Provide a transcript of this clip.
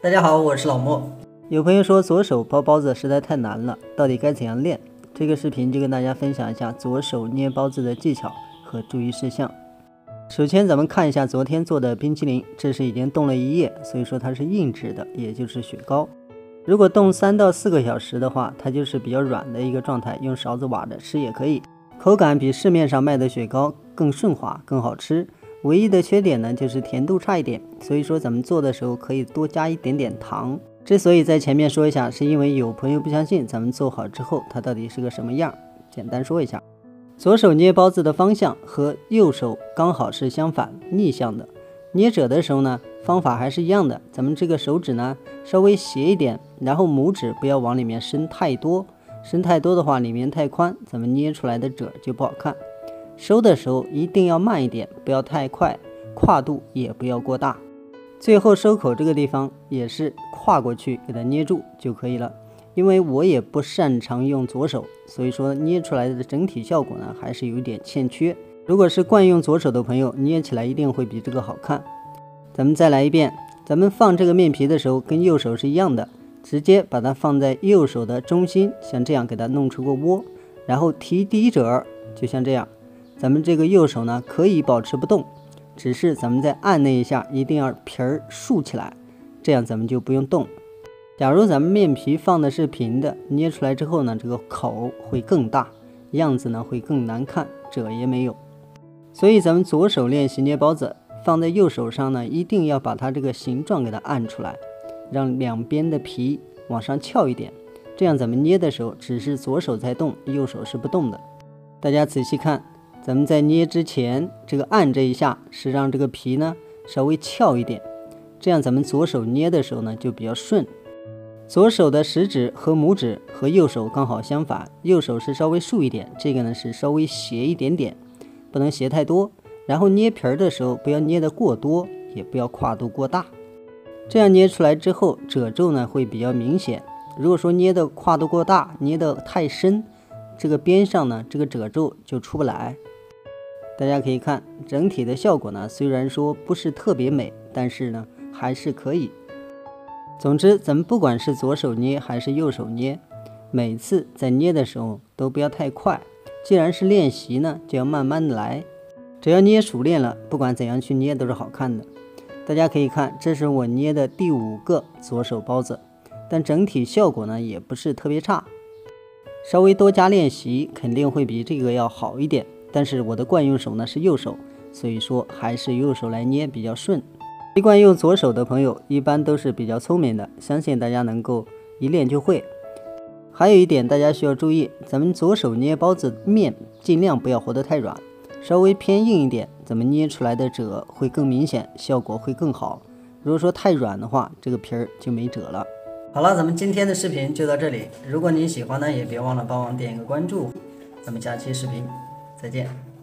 大家好，我是老莫。有朋友说左手包包子实在太难了，到底该怎样练？这个视频就跟大家分享一下左手捏包子的技巧和注意事项。首先咱们看一下昨天做的冰淇淋，这是已经冻了1夜，所以说它是硬质的，也就是雪糕。如果冻3到4个小时的话，它就是比较软的一个状态，用勺子挖着吃也可以，口感比市面上卖的雪糕更顺滑更好吃。唯一的缺点呢就是甜度差一点，所以说咱们做的时候可以多加一点点糖。之所以在前面说一下，是因为有朋友不相信咱们做好之后它到底是个什么样，简单说一下。左手捏包子的方向和右手刚好是相反逆向的，捏褶的时候呢方法还是一样的，咱们这个手指呢稍微斜一点，然后拇指不要往里面伸太多，伸太多的话里面太宽，咱们捏出来的褶就不好看。收的时候一定要慢一点，不要太快，跨度也不要过大。最后收口这个地方也是跨过去给它捏住就可以了。因为我也不擅长用左手，所以说捏出来的整体效果呢还是有一点欠缺。如果是惯用左手的朋友，捏起来一定会比这个好看。咱们再来一遍，咱们放这个面皮的时候跟右手是一样的，直接把它放在右手的中心，像这样给它弄出个窝，然后提底褶，就像这样。咱们这个右手呢可以保持不动，只是咱们在按那一下一定要皮儿竖起来，这样咱们就不用动。假如咱们面皮放的是平的，捏出来之后呢这个口会更大，样子呢会更难看，褶也没有。所以咱们左手练习捏包子，放在右手上呢一定要把它这个形状给它按出来，让两边的皮往上翘一点，这样咱们捏的时候只是左手在动，右手是不动的。大家仔细看，咱们在捏之前这个按这一下是让这个皮呢稍微翘一点，这样咱们左手捏的时候呢就比较顺。左手的食指和拇指和右手刚好相反，右手是稍微竖一点，这个呢是稍微斜一点点，不能斜太多。然后捏皮儿的时候不要捏得过多，也不要跨度过大，这样捏出来之后褶皱呢会比较明显。如果说捏的跨度过大，捏得太深，这个边上呢这个褶皱就出不来。大家可以看整体的效果呢，虽然说不是特别美，但是呢还是可以。总之咱们不管是左手捏还是右手捏，每次在捏的时候都不要太快，既然是练习呢就要慢慢的来，只要捏熟练了，不管怎样去捏都是好看的。大家可以看，这是我捏的第5个左手包子，但整体效果呢也不是特别差，稍微多加练习肯定会比这个要好一点。但是我的惯用手呢是右手，所以说还是右手来捏比较顺。习惯用左手的朋友一般都是比较聪明的，相信大家能够一练就会。还有一点大家需要注意，咱们左手捏包子面尽量不要和得太软，稍微偏硬一点，咱们捏出来的褶会更明显，效果会更好。如果说太软的话，这个皮儿就没褶了。好了，咱们今天的视频就到这里，如果您喜欢呢，也别忘了帮忙点一个关注。咱们下期视频再见。